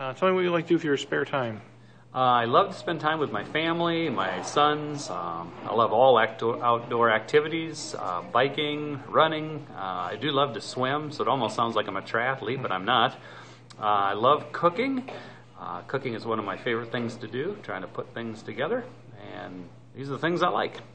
Tell me what you like to do with your spare time. I love to spend time with my family, my sons. I love all outdoor activities, biking, running. I do love to swim, so it almost sounds like I'm a triathlete, but I'm not. I love cooking. Cooking is one of my favorite things to do, trying to put things together, and these are the things I like.